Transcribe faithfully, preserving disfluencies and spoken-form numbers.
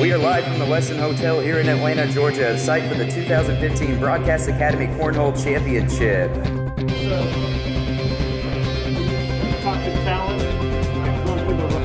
We are live from the Westin Hotel here in Atlanta, Georgia, site for the two thousand fifteen Broadcast Academy Cornhole Championship. So, talk to talent. Go through the